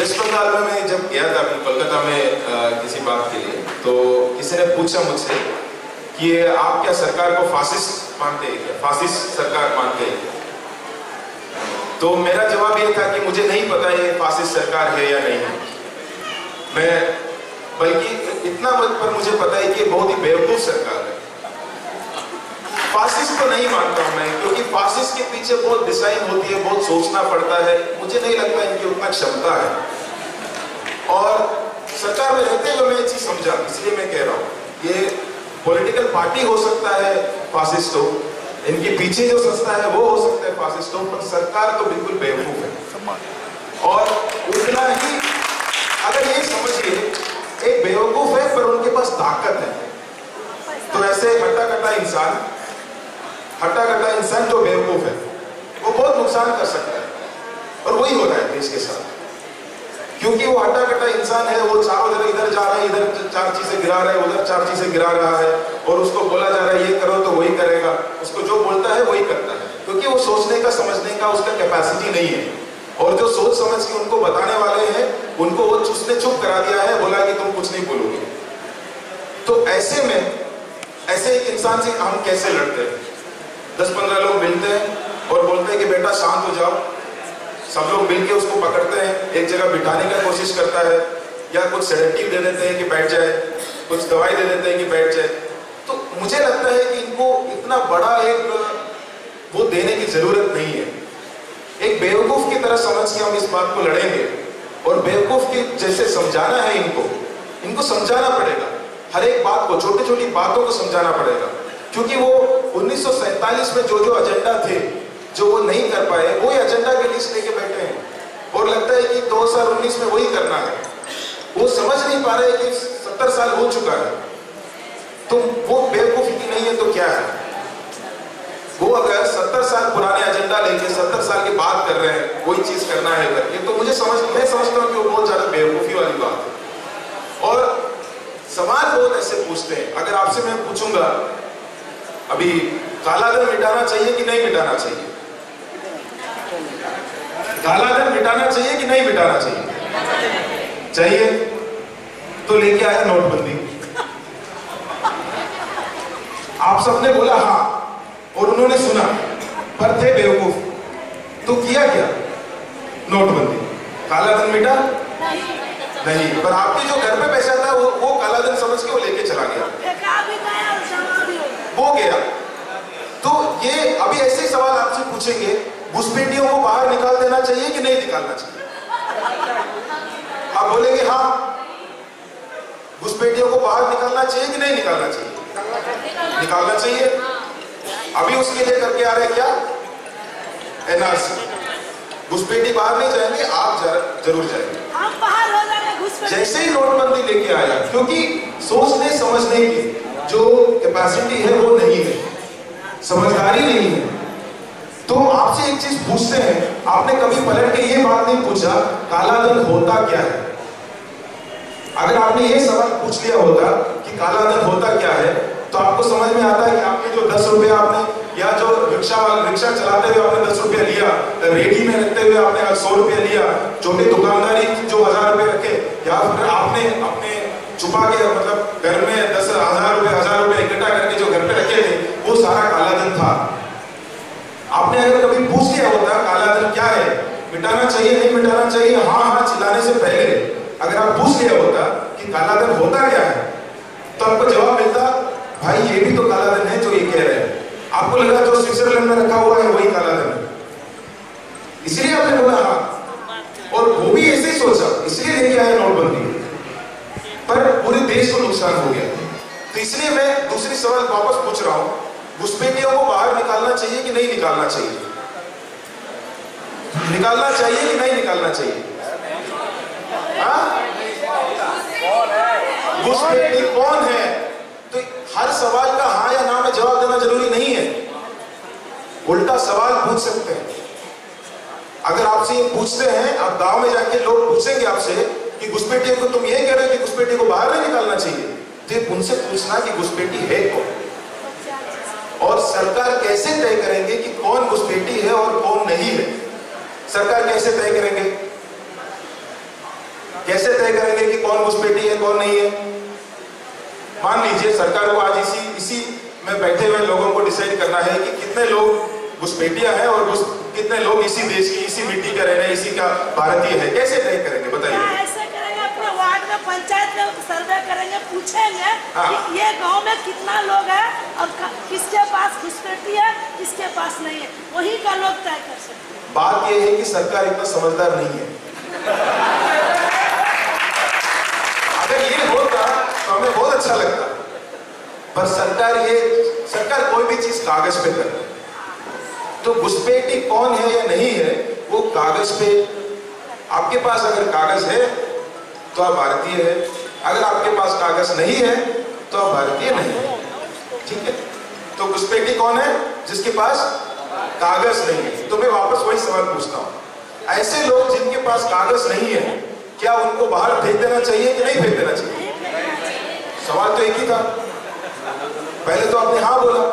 Waste Bengal में मैं जब गया था कोलकाता में किसी बात के लिए, तो किसी ने पूछा मुझसे कि आप क्या सरकार को फासिस्ट मानते हैं, क्या फासिस्ट सरकार मानते हैं? तो मेरा जवाब ये था कि मुझे नहीं पता ये फासिस्ट सरकार है या नहीं है। मैं बल्कि इतना पर मुझे पता है कि बहुत ही बेवकूफ सरकार है। फासिस्ट तो नहीं मानता हूं मैं, क्योंकि फासिस्ट के पीछे बहुत डिजाइन होती है, बहुत सोचना पड़ता है। मुझे नहीं लगता इनकी उतना क्षमता है। और सरकार में रहते हुए मैं ये चीज समझा, इसलिए मैं कह रहा हूं ये पॉलिटिकल पार्टी हो सकता है फासिस्ट हो, इनके पीछे जो संस्था है वो हो सकता है फासिस्ट हो, पर सरकार तो बिल्कुल बेवकूफ है। और उतना ही अगर ये समझिए, एक बेवकूफ है पर उनके पास ताकत है। तो ऐसे हट्टा कट्टा इंसान जो बेवकूफ है वो बहुत नुकसान कर सकता है, और वही हो रहा है देश के साथ। क्योंकि वो हट्टा कट्टा इंसान है, वो चारों तरफ इधर जा रहा है, इधर 4 चीजें गिरा रहा है, उधर 4 चीजें गिरा रहा है, और उसको बोला जा रहा है ये करो तो वही करेगा, उसको जो बोलता है वही करता है, क्योंकि वो सोचने का समझने का उसका कैपेसिटी नहीं है। और जो सोच समझ के उनको बताने वाले हैं उनको वो उसने चुप करा दिया है, बोला कि तुम कुछ नहीं बोलोगे। तो ऐसे में ऐसे एक इंसान से हम कैसे लड़ते हैं? 10-15 लोग मिलते हैं और बोलते हैं कि बेटा शांत हो जाओ। सब लोग मिलके उसको पकड़ते हैं, एक जगह बिठाने का कोशिश करता है, या कुछ सेडेटिव दे देते हैं कि बैठ जाए, कुछ दवाई दे देते हैं कि बैठ जाए। तो मुझे लगता है कि इनको इतना बड़ा एक वो देने की जरूरत नहीं है। एक बेवकूफ की तरह समझ के हम इस बात को लड़ेंगे, और बेवकूफ के जैसे समझाना है इनको समझाना पड़ेगा। हर एक बात को, छोटी छोटी बातों को समझाना पड़ेगा, क्योंकि वो 1947 में जो एजेंडा थे जो वो नहीं कर पाए, वही एजेंडा की लिस्ट लेके बैठे हैं, और लगता है कि 2019 में वही करना है। वो समझ नहीं पा रहे कि 70 साल हो चुका है। तो वो बेवकूफी की नहीं है तो क्या है? वो अगर 70 साल पुराने एजेंडा लेके 70 साल की बात कर रहे हैं, वही चीज करना है करके, तो मैं समझता हूँ कि वो बहुत ज्यादा बेवकूफी वाली बात है। और सवाल बहुत ऐसे पूछते हैं। अगर आपसे मैं पूछूंगा अभी, काला धन मिटाना चाहिए कि नहीं मिटाना चाहिए? काला धन मिटाना चाहिए कि नहीं मिटाना चाहिए? चाहिए। तो लेके आया नोटबंदी। आप सबने बोला हाँ, और उन्होंने सुना, पर थे बेवकूफ। तो किया क्या? नोटबंदी। काला धन मिटा नहीं, पर आपके जो घर पे पैसा था वो काला धन समझ के वो लेके चला गया, वो गया। तो ये अभी ऐसे ही सवाल आपसे पूछेंगे, घुसपैठियों को बाहर निकाल देना चाहिए कि नहीं निकालना चाहिए? आप बोलेंगे हाँ, घुसपैठियों को बाहर निकालना चाहिए कि नहीं निकालना चाहिए? निकालना चाहिए। अभी उसके लिए करके आ रहे क्या? NRC। घुसपैठी बाहर नहीं जाएंगे, आप जरूर जाएंगे। हम बाहर हो जाएंगे। जैसे ही नोटबंदी लेके आया, क्योंकि सोचने समझने की जो कैपेसिटी है वो नहीं है, समझदारी नहीं है। तो आपसे एक चीज पूछते हैं, आपने कभी पलट के ये बात नहीं पूछा काला धन होता क्या है? अगर आपने ये सवाल पूछ लिया होता कि काला धन होता क्या है, तो आपको समझ में आता है कि आपने जो 10 रुपये आपने, या जो रिक्शा चलाते हुए आपने 10 रुपया लिया, रेडी में रखते हुए आपने 100 रुपया लिया, छोटी दुकानदारी जो 1000 रुपये रखे, या फिर आपने अपने छुपा के मतलब घर में 10,000 रुपये इकट्ठा करके जो घर पे रखे थे, वो सारा काला धन था। आपने अगर कभी पूछ लिया होता काला धन क्या है, मिटाना चाहिए नहीं मिटाना चाहिए, हाँ चिल्लाने से पहले अगर आप पूछ लिया होता कि काला धन होता क्या है, तो आपको जवाब मिलता भाई ये भी तो काला धन है जो ये कह रहे हैं। आपको लगा जो स्विट्जरलैंड में रखा हुआ है वही काला धन है, इसलिए आपने बोला हाँ, और वो भी ऐसे ही सोचा, इसलिए लेके आया नोटबंदी, पर पूरे देश को नुकसान हो गया। तो इसलिए मैं दूसरी सवाल वापस पूछ रहा हूं, घुसपैठियों को बाहर निकालना चाहिए कि नहीं निकालना चाहिए? निकालना चाहिए कि नहीं निकालना चाहिए? घुसपैठी कौन है? तो हर सवाल का हाँ या ना में जवाब देना जरूरी नहीं है, उल्टा सवाल पूछ सकते हैं। अगर आपसे ये पूछते हैं, आप गांव में जाके लोग पूछेंगे आपसे कि घुसपैठियों को तुम ये कह रहे हो कि घुसपैठी को बाहर नहीं निकालना चाहिए, तो उनसे पूछना कि घुसपैठी है कौन, और सरकार कैसे तय करेंगे कि कौन घुसपैठी है और कौन नहीं है? सरकार कैसे तय करेंगे? कैसे तय करेंगे कि कौन घुसपैठी है कौन नहीं है? मान लीजिए सरकार को आज इसी में बैठे हुए लोगों को डिसाइड करना है कि कितने लोग घुसपैठिया हैं और कितने लोग इसी देश की, इसी मिट्टी का रहने, इसी का भारतीय है। कैसे तय करेंगे बताइए? ऐसे करेंगे, अपने वार्ड में, पंचायत में सर्वे करेंगे, पूछेंगे कि ये गांव में कितना लोग है और किसके पास घुसपैठी है, किसके पास नहीं है, वही का लोग तय कर सकते हैं। बात यह है कि सरकार इतना समझदार नहीं है। अगर ये होता तो हमें बहुत अच्छा लगता, पर सरकार कोई भी चीज कागज पे करती है। तो घुसपैठी कौन है या नहीं है वो कागज पे, आपके पास अगर कागज है तो आप भारतीय है, अगर आपके पास कागज नहीं है तो आप भारतीय नहीं है। ठीक है, तो घुसपैठी कौन है? जिसके पास कागज नहीं है। तो मैं वापस वही सवाल पूछता हूं, ऐसे लोग जिनके पास कागज नहीं है, क्या उनको बाहर फेंक देना चाहिए कि नहीं फेंक देना चाहिए? सवाल तो एक ही था, पहले तो आपने हाँ बोला,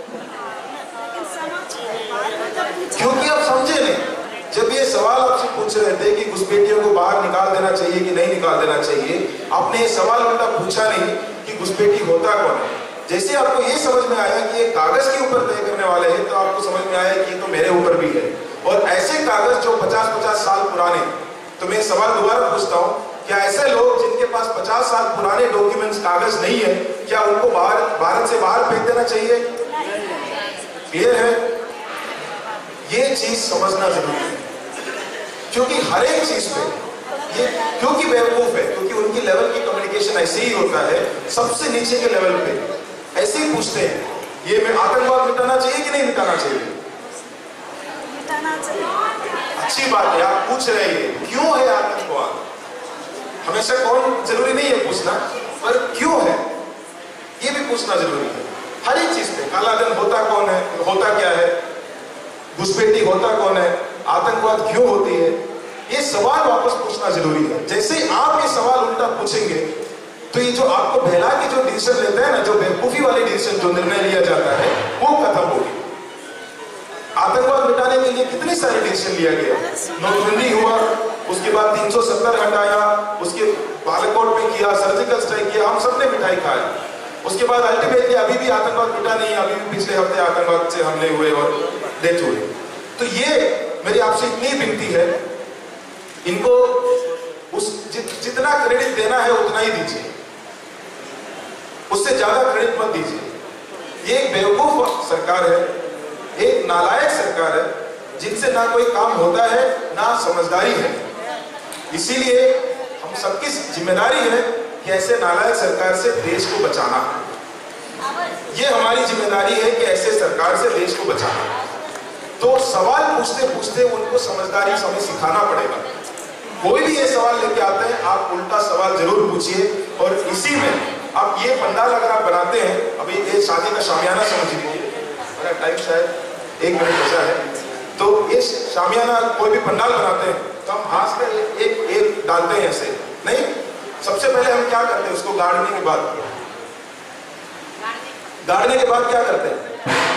क्योंकि आप समझे नहीं। जब ये सवाल आपसे पूछ रहे थे कि घुसपैठियों को बाहर निकाल देना चाहिए कि नहीं निकाल देना चाहिए, आपने ये सवाल उल्टा पूछा नहीं कि घुसपैठी होता कौन है। जैसे आपको ये समझ में आया कि ये कागज के ऊपर तय करने वाले हैं, तो आपको समझ में आया कि ये तो मेरे ऊपर भी है। और ऐसे कागज जो 50-50 साल पुराने, तो मैं सवाल दोबारा पूछता हूँ, क्या ऐसे लोग जिनके पास 50 साल पुराने डॉक्यूमेंट्स कागज नहीं है, क्या उनको भारत से बाहर फेंक देना चाहिए? क्लियर है? ये चीज समझना जरूरी है, क्योंकि हर एक चीज पे ये क्योंकि बेवकूफ है, क्योंकि उनकी लेवल की कम्युनिकेशन ऐसे ही होता है, सबसे नीचे के लेवल पे ऐसे ही पूछते हैं, ये मैं आतंकवाद मिटाना चाहिए कि नहीं मिटाना चाहिए? मिटाना चाहिए। अच्छी बात है, आप पूछ रहे हैं क्यों है आतंकवाद। हमेशा कौन जरूरी नहीं है पूछना, पर क्यों है ये भी पूछना जरूरी है। हर एक चीज पे काला धन होता कौन है, होता क्या है, घुसपैठी होता कौन है, आतंकवाद क्यों होती है, ये सवाल वापस पूछना जरूरी है। जैसे आप ये सवाल उल्टा पूछेंगे तो ये जो आपको बहला के जो डिसीजन लेते हैं ना, जो बेवकूफी वाले डिसीजन, जो निर्णय लिया जाता है, वो खत्म होगी। आतंकवाद मिटाने के लिए कितने सारे डिसीजन लिया गया, नोटबंदी हुआ, उसके बाद 370 हटाया, उसके बालाकोट में किया, सर्जिकल स्ट्राइक किया, हम सबने मिठाई खाया। उसके बाद अल्टीमेटली अभी भी आतंकवाद मिटा नहीं, अभी भी पिछले हफ्ते आतंकवाद से हमले हुए और डेथ हुई। तो ये मेरी आपसे इतनी विनती है, इनको जितना क्रेडिट देना है उतना ही दीजिए, उससे ज्यादा क्रेडिट मत दीजिए। ये एक बेवकूफ सरकार है, एक नालायक सरकार है, जिनसे ना कोई काम होता है ना समझदारी है। इसीलिए हम सबकी जिम्मेदारी है कि ऐसे नालायक सरकार से देश को बचाना। ये हमारी जिम्मेदारी है कि ऐसे सरकार से देश को बचाना। तो सवाल पूछते पूछते उनको समझदारी हमें सिखाना पड़ेगा। कोई भी ये सवाल लेके आते हैं, आप उल्टा सवाल जरूर पूछिए। और इसी में आप ये पंडाल अगर आप बनाते हैं, अभी ये शादी का शामियाना समझ लीजिए, मेरा टाइम शायद 1 मिनट बचा है, तो ये शामियाना कोई भी पंडाल बनाते हैं तो हम हाथ में एक डालते हैं ऐसे नहीं, सबसे पहले हम क्या करते हैं, उसको गाड़ने के बाद क्या करते हैं?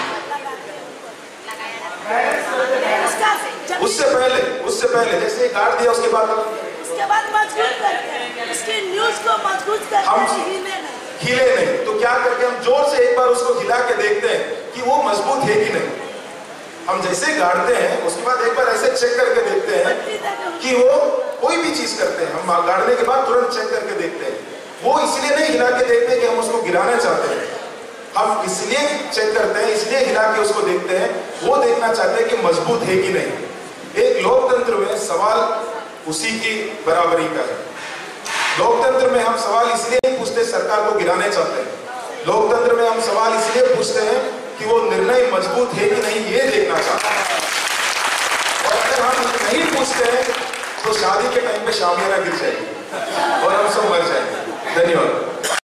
उससे पहले जैसे गाड़ दिया, उसके बाद मजबूत करते हैं, उसके न्यूज को मजबूत करते हैं, हिले नहीं। तो क्या करके हम जोर से एक बार उसको हिला के देखते हैं कि वो मजबूत है कि नहीं। हम जैसे गाड़ते हैं उसके बाद एक बार ऐसे चेक करके देखते हैं कि वो कोई भी चीज करते हैं, हम गाड़ने के बाद तुरंत चेक करके देखते हैं। वो इसलिए नहीं हिला के देखते कि हम उसको गिराना चाहते हैं, हम इसलिए चेक करते हैं, इसलिए हिला के उसको देखते हैं, वो देखना चाहते हैं कि मजबूत है कि नहीं। एक लोकतंत्र में सवाल उसी की बराबरी का है। लोकतंत्र में हम सवाल इसलिए नहीं पूछते सरकार को गिराने चाहते हैं, लोकतंत्र में हम सवाल इसलिए पूछते हैं कि वो निर्णय मजबूत है कि नहीं, ये देखना चाहते हैं। और अगर हम नहीं पूछते हैं तो शादी के टाइम पे शामियाना गिर जाएगी और हम सब मर जाएंगे। धन्यवाद।